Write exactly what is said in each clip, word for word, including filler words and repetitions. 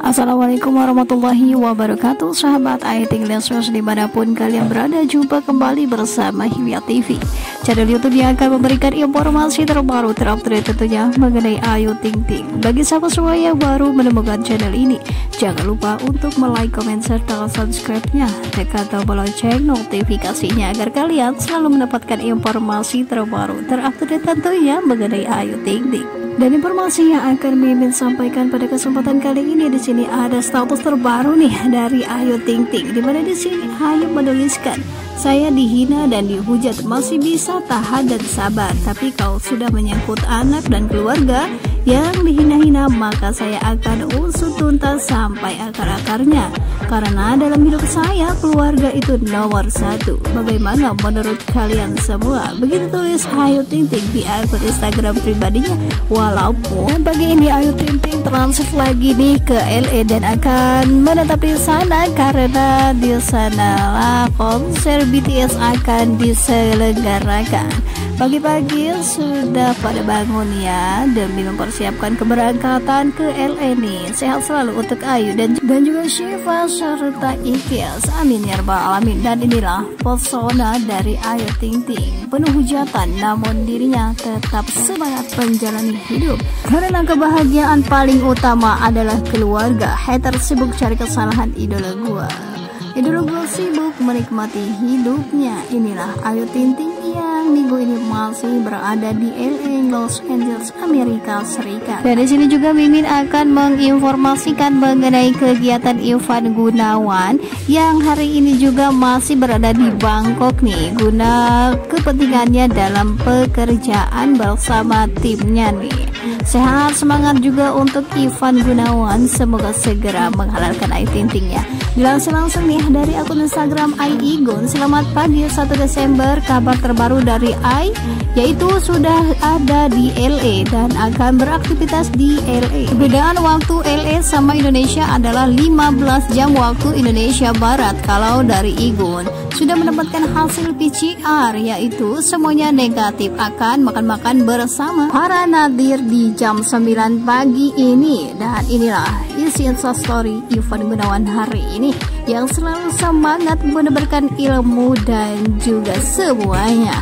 Assalamualaikum warahmatullahi wabarakatuh. Sahabat Ayu Ting Lesus dimanapun kalian berada, jumpa kembali bersama Hilya T V, channel YouTube yang akan memberikan informasi terbaru terupdate tentunya mengenai Ayu Ting Ting. Bagi sahabat semua yang baru menemukan channel ini, jangan lupa untuk like, komen, serta subscribe-nya, tekan tombol lonceng notifikasinya agar kalian selalu mendapatkan informasi terbaru terupdate tentunya mengenai Ayu Ting Ting. Dan informasi yang akan Mimin sampaikan pada kesempatan kali ini, di sini ada status terbaru nih dari Ayu Ting Ting, di mana di sini Ayu menuliskan, "Saya dihina dan dihujat, masih bisa tahan dan sabar. Tapi kalau sudah menyangkut anak dan keluarga yang dihina-hina, maka saya akan usut tuntas sampai akar-akarnya. Karena dalam hidup saya, keluarga itu nomor satu. Bagaimana menurut kalian semua?" Begitu tulis Ayu Ting Ting di akun Instagram pribadinya. Walaupun pagi ini Ayu Ting Ting transit lagi nih ke L A dan akan menetap di sana karena di sanalah konser B T S akan diselenggarakan. Pagi-pagi sudah pada bangun ya demi mempersiapkan keberangkatan ke L A nih. Sehat selalu untuk Ayu dan, dan juga Syifa serta Ikhlas, amin ya rabbal alamin. Dan inilah pesona dari Ayu Ting Ting, penuh hujatan namun dirinya tetap semangat menjalani hidup. Karena kebahagiaan paling utama adalah keluarga. Hater sibuk cari kesalahan idola gua, idola gua sibuk menikmati hidupnya. Inilah Ayu Ting Ting yang minggu ini masih berada di L A, Los Angeles, Amerika Serikat. Dan di sini juga Mimin akan menginformasikan mengenai kegiatan Ivan Gunawan yang hari ini juga masih berada di Bangkok nih, guna kepentingannya dalam pekerjaan bersama timnya nih. Sehat semangat juga untuk Ivan Gunawan, semoga segera menghalalkan Ayu Ting Ting ya. Dilansir langsung nih dari akun Instagram Ai Igun, selamat pagi satu Desember, kabar terbaru dari Ai yaitu sudah ada di L A dan akan beraktivitas di L A. Perbedaan waktu L A sama Indonesia adalah lima belas jam waktu Indonesia Barat. Kalau dari Igun sudah mendapatkan hasil P C R yaitu semuanya negatif, akan makan-makan bersama para nadir di jam sembilan pagi ini. Dan inilah isi instastory Ivan Gunawan hari ini yang selalu semangat menebarkan ilmu dan juga semuanya.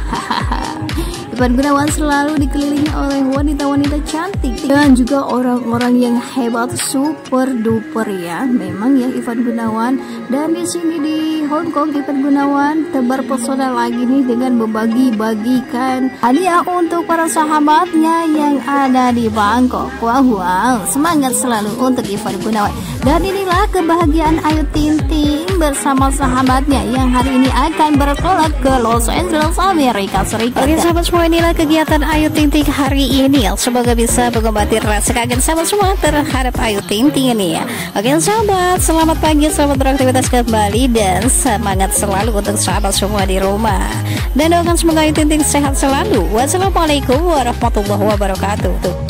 Ivan Gunawan selalu dikelilingi oleh wanita-wanita cantik dan juga orang-orang yang hebat, super duper ya. Memang ya Ivan Gunawan. Dan di sini di Hong Kong, Ivan Gunawan tebar pesona lagi nih dengan membagi-bagikan hadiah untuk para sahabatnya yang ada di Bangkok. Wow, wow, semangat selalu untuk Ivan Gunawan. Dan inilah kebahagiaan Ayu Ting Ting bersama sahabatnya yang hari ini akan bertolak ke Los Angeles, Amerika Serikat. Oke sahabat semua, inilah kegiatan Ayu Ting Ting hari ini. Semoga bisa mengobati rasa kangen sahabat semua terhadap Ayu Ting Ting ini ya. Oke sahabat, selamat pagi, selamat beraktivitas kembali dan semangat selalu untuk sahabat semua di rumah. Dan doakan semoga Ayu Ting Ting sehat selalu. Wassalamualaikum warahmatullahi wabarakatuh.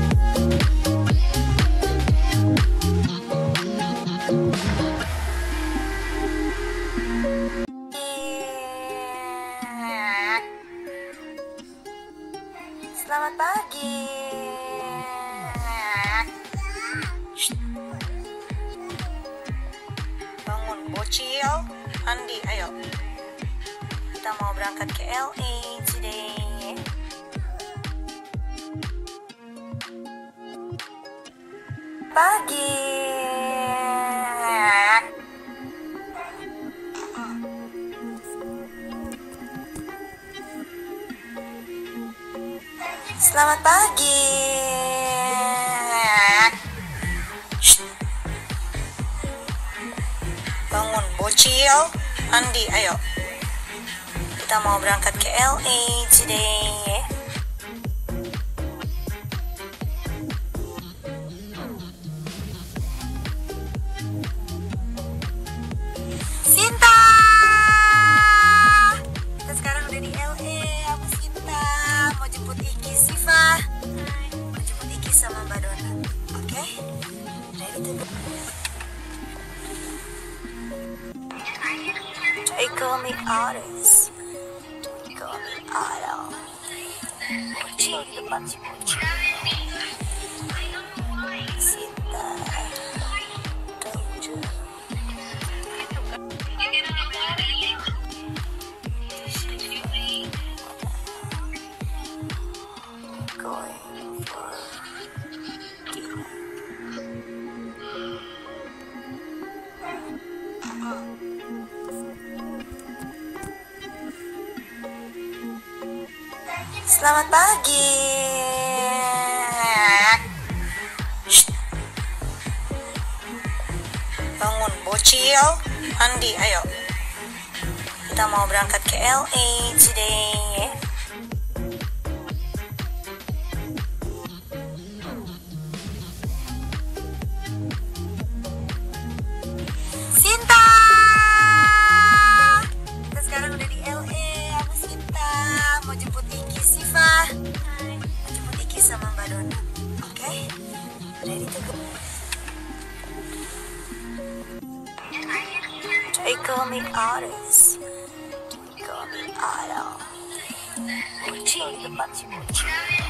Selamat pagi. Bangun bocil. Andi, ayo. Kita mau berangkat ke L A today. Pagi. Selamat pagi. Bangun bocil. Andi, ayo. Kita mau berangkat ke L A today. Sinta. Kita sekarang udah di L A. Aku Sinta mau jemput Iki, Siva mau jemput Iki sama Mbak Dona. Oke, okay? Ready to go. They call me Otis. They call me Otto. Kucing di depan si kucing. Sinta. Selamat pagi. Shh. Bangun bocil. Andi, ayo. Kita mau berangkat ke L A today. Sinta. Kita sekarang udah di L A sama Sinta. Mau jemput Iki, Siva. Mau jemput Iki sama Mbak Dona. Oke? Okay? Ready to go? They call me Otis. They call me Otto. Bocil di depan si bocil.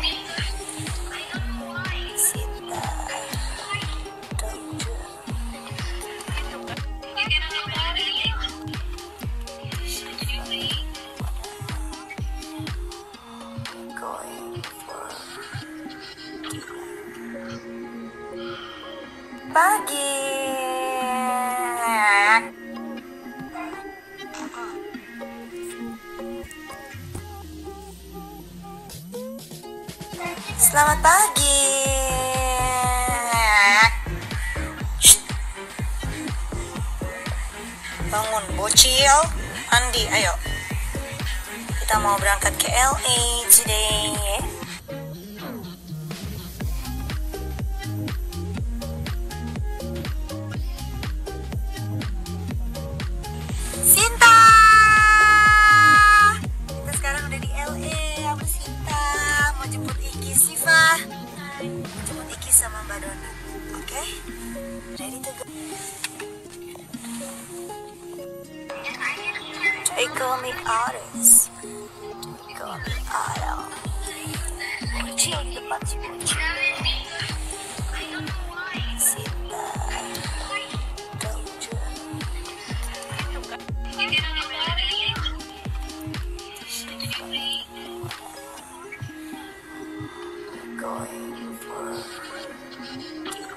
Sinta. Don't you? Going for pagi. Selamat pagi. Shh. Bangun bocil. Andi, ayo. Kita mau berangkat ke L A today. Sinta. Kita sekarang udah di L A sama Sinta. Mau jemput Iki, Siva. Mau jemput Iki sama Mbak Dona. Oke? Okay? Ready to go? They call me Otis. They call me Otto. Bocil di depan si bocil. Sinta. Don't you? Going for